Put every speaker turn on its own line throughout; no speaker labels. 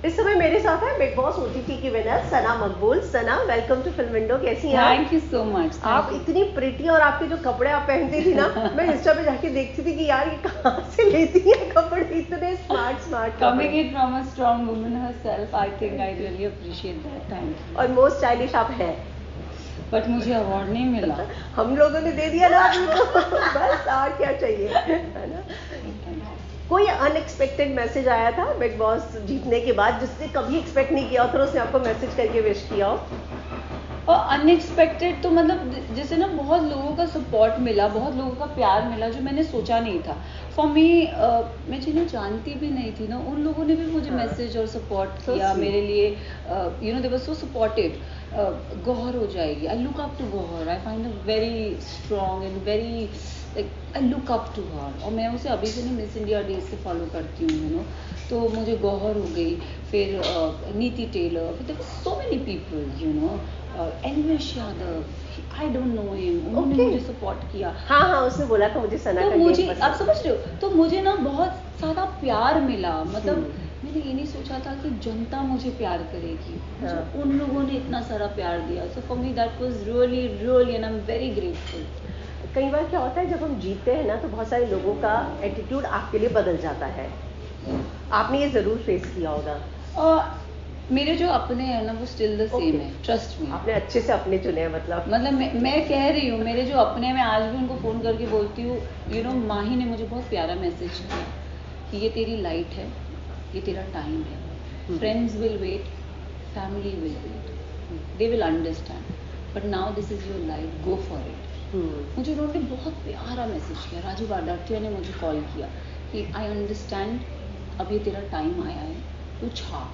इस समय मेरे साथ है बिग बॉस ओटीटी की winner Sana Maqbool. Sana, welcome to film window. कैसी हैं आप?
Thank you so much.
आप इतनी प्रिटी, और आपके जो कपड़े आप पहनती थी ना, मैं इंस्टा पे जाके देखती थी कि यार ये कहाँ से लेती है कपड़े, इतने smart
coming it from a strong woman herself, I think I really appreciate that. Thank you.
और मोस्ट स्टाइलिश आप हैं।
बट मुझे अवार्ड नहीं मिला।
हम लोगों ने दे दिया ना आपको बस और क्या चाहिए, है ना। कोई अनएक्सपेक्टेड मैसेज आया था बिग बॉस जीतने के बाद, जिससे कभी एक्सपेक्ट नहीं किया, और उसने आपको मैसेज करके विश किया हो?
और अनएक्सपेक्टेड तो मतलब जैसे ना बहुत लोगों का सपोर्ट मिला, बहुत लोगों का प्यार मिला जो मैंने सोचा नहीं था। फॉर मी, मैं जिन्हें जानती भी नहीं थी ना, उन लोगों ने भी मुझे मैसेज और सपोर्ट किया मेरे लिए। You know they were so supportive. Gauahar हो जाएगी, I look up to Gauahar, I find her very strong and very like I look up to her. और मैं उसे अभी से नहीं, मिस इंडिया डेज से फॉलो करती हूँ, यू नो। तो मुझे गौहर हो गई, फिर नीति टेलर, फिर so many people, you know. Animesh Yadav, I don't know him, उन्होंने मुझे सपोर्ट किया।
हाँ, उसने बोला था मुझे सना का
मुझे, आप समझ रहे हो, तो मुझे ना बहुत सारा प्यार मिला। मतलब मैंने ये नहीं सोचा था कि जनता मुझे प्यार करेगी, मुझे उन लोगों ने इतना सारा प्यार दिया। So for me that was really really and I am very grateful.
कई बार क्या होता है जब हम जीतते हैं ना, तो बहुत सारे लोगों का एटीट्यूड आपके लिए बदल जाता है। आपने ये जरूर फेस किया होगा।
और मेरे जो अपने हैं ना वो स्टिल द सेम है, ट्रस्ट मी।
आपने अच्छे से अपने चुने हैं, मतलब
मैं कह रही हूँ, मेरे जो अपने, मैं आज भी उनको फ़ोन करके बोलती हूँ। यू नो, माही ने मुझे बहुत प्यारा मैसेज किया कि ये तेरी लाइट है, ये तेरा टाइम है। Friends will wait, family will wait, they will understand, but now this is your life, go for it. मुझे उन्होंने बहुत प्यारा मैसेज किया। राजीव आडाटिया ने मुझे कॉल किया कि आई अंडरस्टैंड, अब ये तेरा टाइम आया है, तू छा।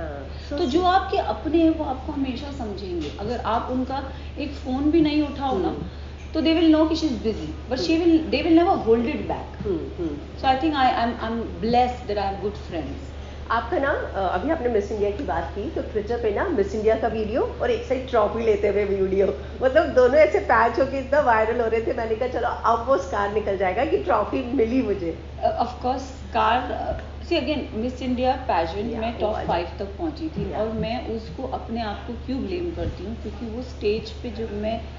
तो जो आपके अपने हैं वो आपको हमेशा समझेंगे। अगर आप उनका एक फ़ोन भी नहीं उठाओ ना, तो दे विल नो कि she is busy, but they will never hold it back. So I think I am blessed that I have good friends.
आपका ना, अभी आपने मिस इंडिया की बात की, तो ट्विटर पे ना मिस इंडिया का वीडियो और एक साइड ट्रॉफी लेते हुए वीडियो, मतलब दोनों ऐसे पैच होके इतना वायरल हो रहे थे। मैंने कहा चलो अब वो स्कार निकल जाएगा कि ट्रॉफी मिली मुझे।
Of course scar, see again Miss India pageant में टॉप 5 तक पहुंची थी। और मैं उसको अपने आप को क्यों ब्लेम करती हूँ, क्योंकि वो स्टेज पे जब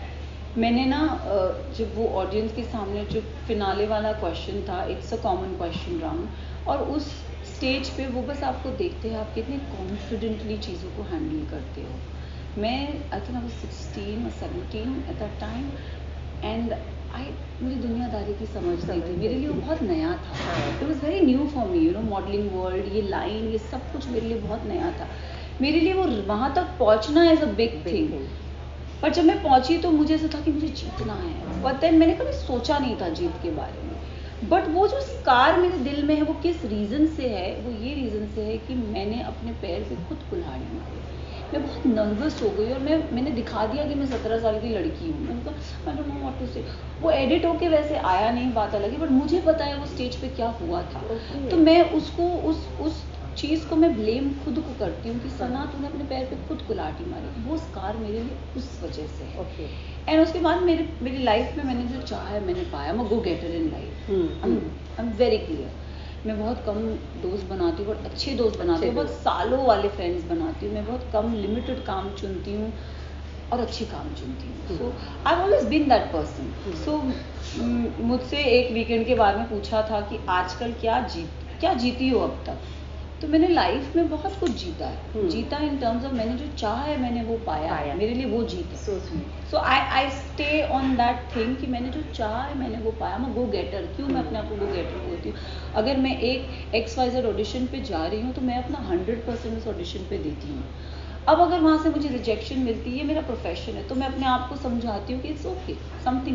मैंने ना, जब वो ऑडियंस के सामने जो फिनाले वाला क्वेश्चन था, it's a common question round, और उस स्टेज पे वो बस आपको देखते हैं आप कितने कॉन्फिडेंटली चीज़ों को हैंडल करते हो। मैं आई थिंक आई वाज 16 और 17 एट दैट टाइम, एंड मुझे दुनियादारी की समझ नहीं थी, मेरे लिए वो बहुत नया था। It was very new for me, you know, modelling world, ये लाइन, ये सब कुछ मेरे लिए बहुत नया था। मेरे लिए वो वहाँ तक पहुँचना एज अ बिग थिंग। पर जब मैं पहुँची तो मुझे ऐसा था कि मुझे जीतना है, बट देन मैंने कभी सोचा नहीं था जीत के बारे में। बट वो जो स्कार मेरे दिल में है वो किस रीज़न से है, वो ये रीज़न से है कि मैंने अपने पैर पे खुद कुल्हाड़ी मारी। मैं बहुत नर्वस हो गई और मैंने दिखा दिया कि मैं 17 साल की लड़की हूँ। मैंने कहा I don't know what to say. वो एडिट होके वैसे आया नहीं, बात अलग है, बट मुझे पता है वो स्टेज पे क्या हुआ था। तो मैं उसको उस चीज़ को मैं ब्लेम खुद को करती हूँ कि सना तूने अपने पैर पे खुद कुल्हाड़ी मारी। वो स्कार मेरे लिए उस वजह से है। एंड उसके बाद मेरी लाइफ में मैंने जो चाहा है मैंने पाया। मैं go getter in life, I am very clear. मैं बहुत कम दोस्त बनाती हूँ, बहुत अच्छे दोस्त बनाती हूँ, बहुत सालों वाले फ्रेंड्स बनाती हूँ। मैं बहुत कम लिमिटेड काम चुनती हूँ और अच्छे काम चुनती हूँ। So I have always been that person. So मुझसे एक वीकेंड के बाद में पूछा था कि आजकल क्या जीती हो अब तक। तो मैंने लाइफ में बहुत कुछ जीता है। जीता इन टर्म्स ऑफ मैंने जो चाहा है मैंने वो पाया है, मेरे लिए वो जीत है। So I stay on that thing कि मैंने जो चाहा है मैंने वो पाया। मैं गो गेटर, क्यों मैं अपने आप को गो गेटर बोलती हूँ। अगर मैं एक XYZ ऑडिशन पे जा रही हूँ तो मैं अपना 100% उस ऑडिशन पे देती हूँ। अब अगर वहाँ से मुझे रिजेक्शन मिलती है, मेरा प्रोफेशन है, तो मैं अपने आप को समझाती हूँ कि it's okay, something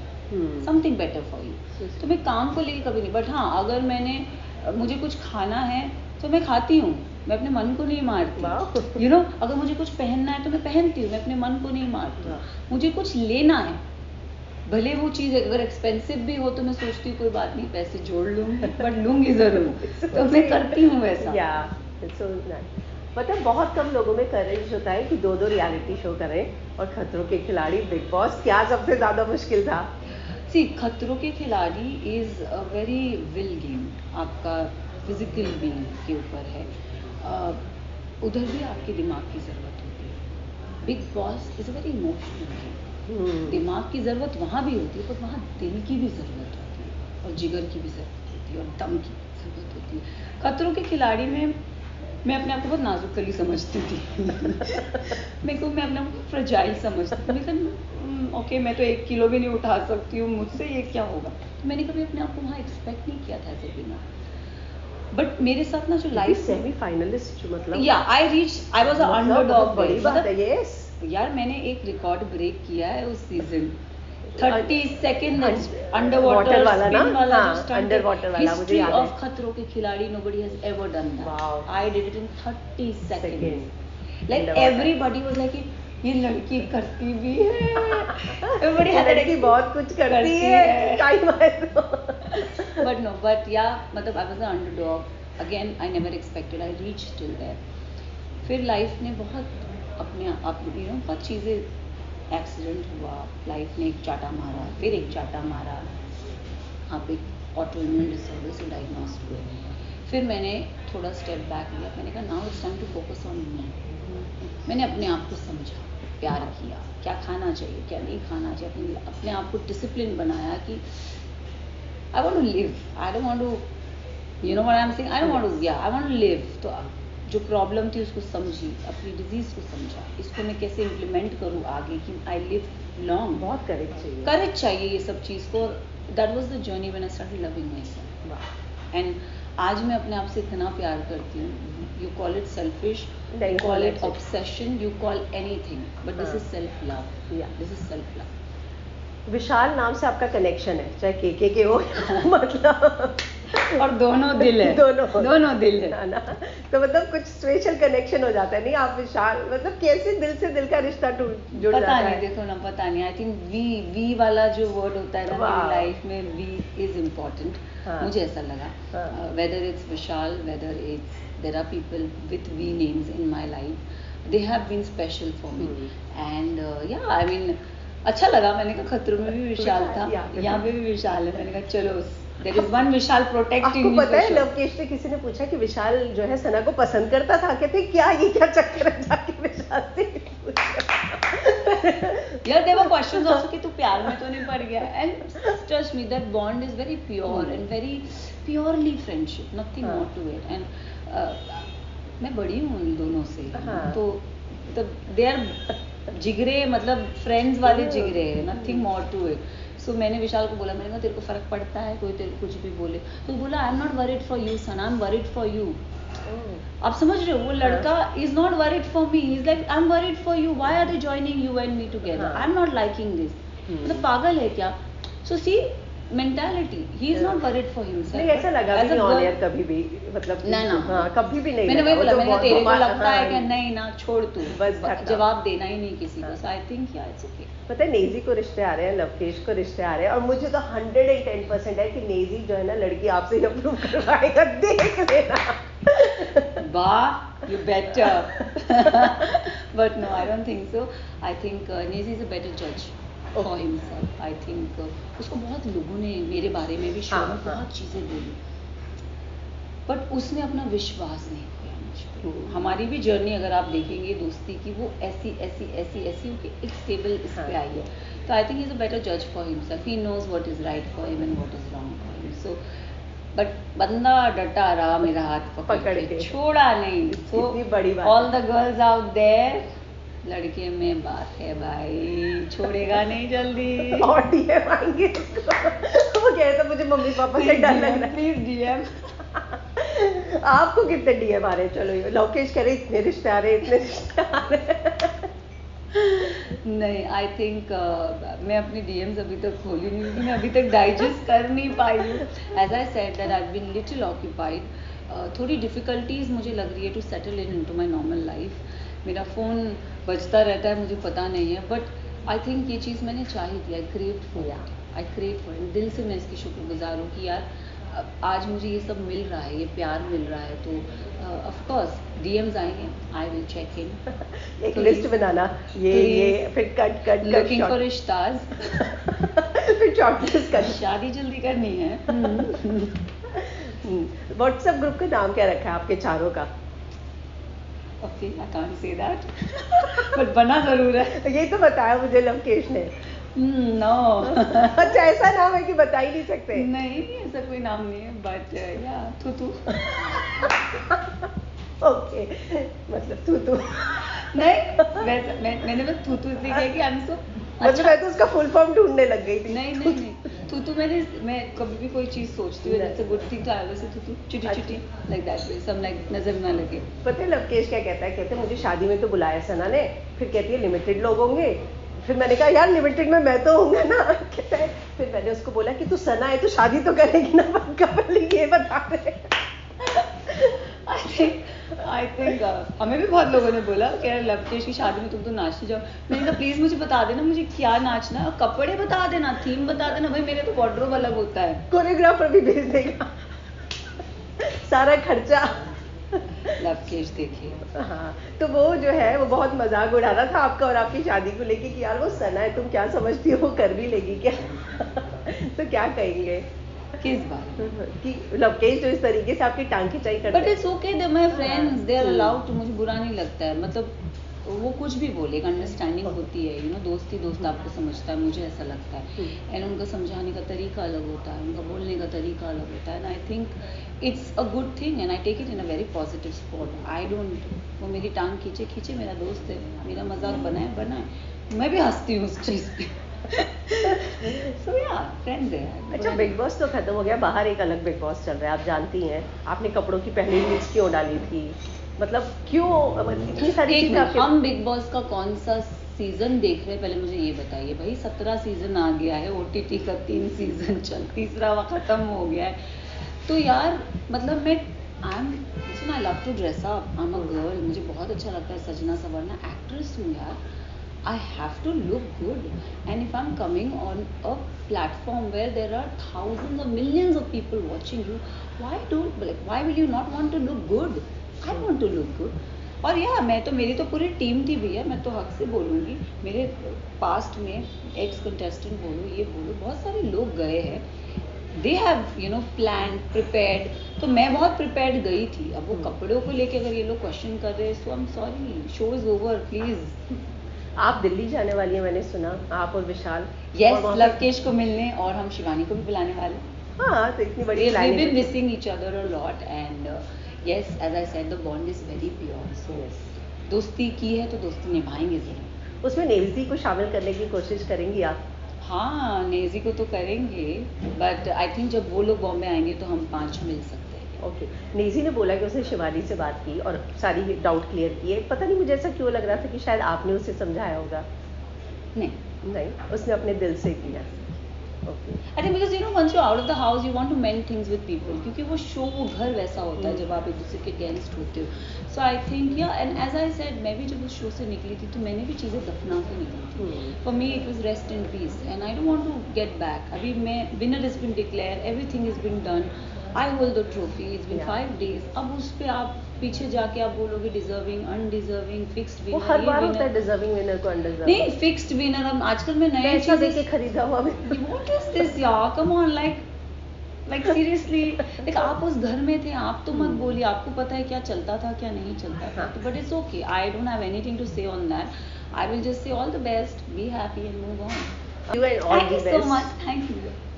better for you. तो मैं काम को लेके कभी नहीं, बट हाँ अगर मुझे कुछ खाना है तो मैं खाती हूँ, मैं अपने मन को नहीं मारती। यू नो, अगर मुझे कुछ पहनना है तो मैं पहनती हूँ, मैं अपने मन को नहीं मारती। मुझे कुछ लेना है, भले वो चीज़ अगर एक्सपेंसिव भी हो तो मैं सोचती हूँ कोई बात नहीं, पैसे जोड़ लूँगी, बट लूँगी ज़रूर। तो मैं करती हूँ वैसा।
मतलब बहुत कम लोगों में करेज होता है कि 2 रियलिटी शो करें, और खतरों के खिलाड़ी, बिग बॉस, क्या सबसे ज़्यादा मुश्किल था?
खतरों के खिलाड़ी is a very will game, आपका फिजिकल बीइंग के ऊपर है। उधर भी आपके दिमाग की ज़रूरत होती है। Bigg Boss is a very emotional game. दिमाग की ज़रूरत वहाँ भी होती है, पर वहाँ दिल की भी ज़रूरत होती है और जिगर की भी ज़रूरत होती है और दम की भी ज़रूरत होती है। खतरों के खिलाड़ी में मैं अपने आप को बहुत नाजुक कली समझती थी। मैं अपने आप को फ्रजाइल समझती थी। ओके, मैं तो 1 किलो भी नहीं उठा सकती हूँ, मुझसे ये क्या होगा। तो मैंने कभी अपने आप को वहाँ एक्सपेक्ट नहीं किया था एज ए विनर। बट मेरे साथ ना जो लाइफ
सेमीफाइनलिस्ट, मतलब
या आई वाज अ अंडरडॉग।
बड़ी बात है। यस
यार, मैंने एक रिकॉर्ड ब्रेक किया है उस सीजन। 30 सेकंड अंडर वाटर
वाला ना,
स्पिन वाला
हाँ,
जो स्टंट
अंडर वाटर वाला मुझे याद है।
ऑफ खतरों के खिलाड़ी, nobody has ever done that. I did it in 30 seconds. Like everybody was like ये लड़की करती भी है, एवरीबॉडी हैड
लड़की बहुत कुछ करती है टाइम आए तो।
बट या मतलब I was a underdog again. I never expected I reach till there. फिर लाइफ ने बहुत अपने आप बहुत चीज़ें, एक्सीडेंट हुआ, लाइफ ने एक चाटा मारा, फिर एक चाटा मारा, आप एक ऑटोइम्यून डिसऑर्डर से डायग्नोज हुए। फिर मैंने थोड़ा स्टेप बैक लिया, मैंने कहा now it's time to focus on me. मैंने अपने आप को समझा, प्यार किया, क्या खाना चाहिए, क्या नहीं खाना चाहिए, अपने आप को डिसिप्लिन बनाया कि I want to live, I don't want to, you know what I am saying, I don't want to, I want to live. तो जो प्रॉब्लम थी उसको समझी, अपनी डिजीज़ को समझा, इसको मैं कैसे इम्प्लीमेंट करूँ आगे कि आई लिव लॉन्ग।
बहुत
करेज चाहिए ये सब चीज़ को। That was the journey when I started loving myself. And आज मैं अपने आप से इतना प्यार करती हूँ। You call it selfish, you call it obsession, you call anything, but this is self love. This is self love.
Vishal नाम से आपका कनेक्शन है, चाहे के हो मतलब,
और दोनों दिल है, दोनों दिल है
ना। तो मतलब कुछ स्पेशल कनेक्शन हो जाता है नहीं, आप विशाल मतलब कैसे दिल से दिल का रिश्ता जुड़ जाता है।
पता नहीं, देखो ना, पता नहीं। आई थिंक वी वाला जो वर्ड होता है ना मेरी लाइफ में, वी इज इम्पोर्टेंट। मुझे ऐसा लगा, whether it's Vishal, whether it's there are people with V names in my life, they have been special for me. And yeah I mean अच्छा लगा। मैंने कहा खतरों में भी विशाल था, यहाँ पे भी विशाल है। मैंने कहा चलो, there is one Vishal protecting me।
आपको पता है लवकेश से किसी ने पूछा कि विशाल जो है सना को पसंद करता था, कहते क्या ये क्या चक्कर है, जाके विशाल से
यार there were questions also कि तू प्यार में तो नहीं पड़ गया। and trust me, that bond is very pure and very purely friendship, nothing more to it। and मैं बड़ी हूँ उन दोनों से, तो they are जिगरे, मतलब फ्रेंड्स वाले जिगरे हैं, nothing more to it. So मैंने विशाल को बोला, मैंने कहा तेरे को फर्क पड़ता है कोई तेरे कुछ भी बोले? तो बोला I am not worried for you son, I am worried for you. आप समझ रहे हो, वो लड़का is not worried for me, is like I am worried for you, why are they joining you and me together, I am not liking this. मतलब पागल है क्या? So see mentality, he is not worried for himself.
नहीं ऐसा लगा नहीं on air कभी भी, मतलब
ना
हाँ, कभी भी नहीं।
मैंने वही बोला, मैंने तेरे को लगता है कि नहीं ना, छोड़ तू,
बस
जवाब देना ही नहीं किसी को। So I think yeah it's okay.
पता है नेजी को रिश्ते आ रहे हैं, लवकेश को रिश्ते आ रहे हैं, और मुझे तो 110% है कि नेजी जो है ना लड़की आपसे ही अप्रूव करवाएगा, देख लेना।
वाह, you better. But no, I don't think so. I think Naezy is a better जज फॉर हिमसेल्फ। आई थिंक उसको बहुत लोगों ने मेरे बारे में भी शो में बहुत चीज़ें बोली, बट उसने अपना विश्वास नहीं खोया मुझ पे। हमारी भी जर्नी अगर आप देखेंगे दोस्ती की, वो ऐसी ऐसी ऐसी ऐसी होके एक स्टेबल इस पे आई है। तो I think he is a better जज for himself, he knows what is right for him and what is wrong for him. So but बंदा डटा रहा, मेरा हाथ पकड़ के छोड़ा नहीं। सो
बड़ी बात,
all the girls out there, लड़के में बात है भाई, छोड़ेगा नहीं जल्दी।
और डीएम आएंगे वो कह रहे थे मुझे मम्मी पापा से डर लग रहा है।
Please DM.
आपको कितने डीएम आ रहे हैं? चलो लवकेश कह रहे इतने रिश्ते आ रहे, इतने रिश्ते आ रहे।
नहीं, आई थिंक मैं अपनी डीएम्स अभी तक खोली नहीं, क्योंकि मैं अभी तक डाइजेस्ट कर नहीं पाई हूँ। As I said that I have been little occupied. थोड़ी डिफिकल्टीज मुझे लग रही है to settle into my normal life. मेरा फ़ोन बजता रहता है, मुझे पता नहीं है, बट आई थिंक ये चीज़ मैंने चाही थी। I crave for it. दिल से मैं इसकी शुक्रगुजार हूँ कि यार आज मुझे ये सब मिल रहा है, ये प्यार मिल रहा है। तो ऑफ कोर्स डीएम्स आएंगे, आई विल चेक इन।
एक लिस्ट बनाना, ये फिर कट
लुकिंग फॉर रिश्ताज,
फिर शॉर्टलिस्ट कर,
शादी जल्दी करनी है।
व्हाट्सएप ग्रुप का नाम क्या रखा है आपके चारों का?
Okay I can't say that but बना जरूर है।
ये तो बताया मुझे लवकेश ने।
नो
अच्छा, ऐसा नाम है कि बता ही नहीं सकते?
नहीं ऐसा कोई नाम नहीं है बट या थूथू।
ओके, मतलब तू
नहीं मैंने बस थूथू इसलिए किया कि आई एम सो
मतलब मैं तो उसका फुल फॉर्म ढूंढने लग गई थी।
नहीं थूथू मैं कभी भी कोई चीज सोचती हूँ दैट्स अ गुड थिंग तो आई ऑलवेज से थूथू चिटी चिटी like that way some like नजर ना लगे।
पता है लवकेश क्या कहता है? कहते हैं मुझे शादी में तो बुलाया सना ने, फिर कहती है लिमिटेड लोग होंगे। फिर मैंने कहा यार लिमिटेड में मैं तो होऊंगा ना। कहता है फिर मैंने उसको बोला कि तू सना है तो शादी तो करेगी ना पक्का, पहले ये बता दे।
आई थिंक हमें भी बहुत लोगों ने बोला कि यार लवकेश की शादी में तुम तो नाचने जाओ। मैंने कहा प्लीज मुझे बता देना मुझे क्या नाचना है, कपड़े बता देना, थीम बता देना, भाई मेरे तो वार्डरोब अलग होता है।
कोरियोग्राफर भी भेज देगा, सारा खर्चा।
लवकेश देखिए।
हाँ, तो वो जो है वो बहुत मजाक उड़ा रहा था आपका और आपकी शादी को लेके कि यार वो सना है तुम क्या समझती हो, वो कर भी लेगी क्या? तो क्या कहेंगे
किस बात
कि लवकेश जो इस तरीके से आपकी टांग खिंचाई करते
but it's okay they my friends they are allowed to, मुझे बुरा नहीं लगता है। मतलब वो कुछ भी बोले, अंडरस्टैंडिंग होती है, यू नो दोस्ती दोस्त आपको समझता है, मुझे ऐसा लगता है। एंड उनका समझाने का तरीका अलग होता है, उनका बोलने का तरीका अलग होता है। And I think it's a good thing and I take it in a very positive spot. I don't, वो मेरी टांग खींचे मेरा दोस्त है, मेरा मजाक बनाए, मैं भी हंसती हूँ उस चीज़ पे। So yeah, friends है।
अच्छा, बिग बॉस तो खत्म हो गया, बाहर एक अलग बिग बॉस चल रहा है, आप जानती हैं। आपने कपड़ों की पहली लिस्ट क्यों डाली थी? मतलब क्यों इतनी सारी चीजें आपके...
हम बिग बॉस का कौन सा सीजन देख रहे हैं पहले मुझे ये बताइए भाई। 17 सीजन आ गया है, OTT का 3 सीजन तीसरा खत्म हो गया है। तो यार मतलब मैं I love to dress up, I am a girl, मुझे बहुत अच्छा लगता है सजना संवरना, एक्ट्रेस हूँ यार। I have to look good, and if I'm coming on a platform where there are thousands or millions of people watching you, why will you not want to look good? I want to look good. और यार मेरी तो पूरी team थी भैया, मैं तो हक से बोलूँगी। मेरे पास्ट में एक्स कंटेस्टेंट बोलो ये बोलो बहुत सारे लोग गए हैं, they have you know plan prepared, तो मैं बहुत प्रिपेयर्ड गई थी। अब वो कपड़ों को लेके अगर ये लोग क्वेश्चन कर रहे हैं so I am sorry, show is over please.
आप दिल्ली जाने वाली है मैंने सुना, आप और विशाल।
यस, लवकेश को मिलने, और हम शिवानी को भी बुलाने वाले।
हाँ, तो इतनी बड़ी
we've been missing each other a lot and yes, as I said, the bond is very pure. So दोस्ती की है तो दोस्ती निभाएंगे जरूर।
उसमें नेजी को शामिल करने की कोशिश करेंगी आप?
हाँ, नेजी को तो करेंगे, बट आई थिंक जब वो लोग बॉम्बे आएंगे तो हम 5 मिल सकते हैं।
ओके, नेजी ने बोला कि उसने शिवानी से बात की और सारी डाउट क्लियर किए। पता नहीं मुझे ऐसा क्यों लग रहा था कि शायद आपने उसे समझाया होगा। नहीं, उसने अपने दिल से किया।
I think because you know once you're out of the house you want to mend things with people, क्योंकि वो शो वो घर वैसा होता है जब आप एक दूसरे के अगेंस्ट होते हो। So I think yeah, and as I said, मैं भी जब उस शो से निकली थी तो मैंने भी चीज़ें दफना के निकली थी। For me it was rest in peace and I don't want to get back। अभी मैं winner has been declared, everything has been done, I hold the trophy, it's been 5 days। अब उस पे आप पीछे जाके आप बोलोगे डिजर्विंग, अनडिजर्विंग, फिक्स्ड विनर।
वो हर बार होता है डिजर्विंग विनर को अनडिजर्विंग।
नहीं, फिक्स्ड विनर। अब आजकल मैं नए
पैसा देके खरीदा हुआ।
What is this यार? Come on, like seriously, like आप उस घर में थे, आप तो मत बोलिए, आपको पता है क्या चलता था क्या नहीं चलता था। तो but it's okay, I don't have anything to say on that। I will just say all the best, be happy and move on।
You and all the best।
Thank you so much, thank you।